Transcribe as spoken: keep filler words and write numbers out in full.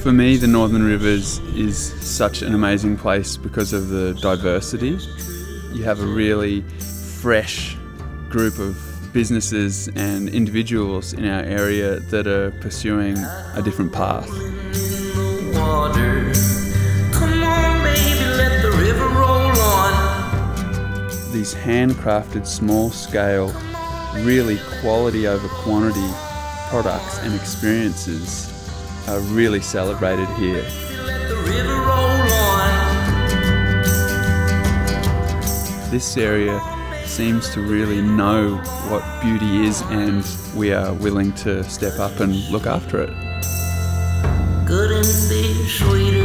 For me, the Northern Rivers is such an amazing place because of the diversity. You have a really fresh group of businesses and individuals in our area that are pursuing a different path. These handcrafted, small-scale, really quality over quantity products and experiences are really celebrated here. This area seems to really know what beauty is, and we are willing to step up and look after it. Couldn't be sweeter.